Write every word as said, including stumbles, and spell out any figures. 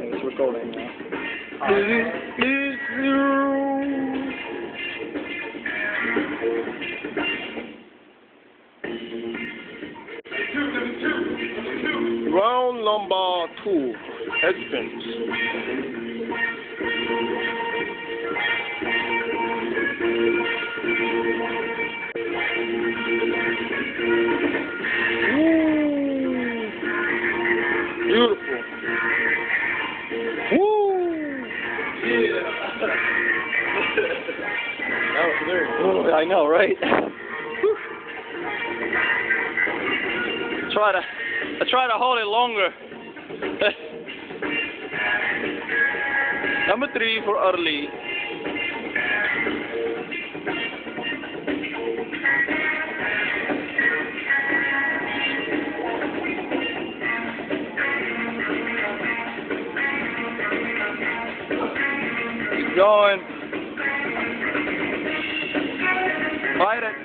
Okay, it's recording now. Round number two, headspins. Beautiful. Woo! Yeah. That was very Oh, I know, right? try to, I try to hold it longer. Number three for early. Keep going. Fight it.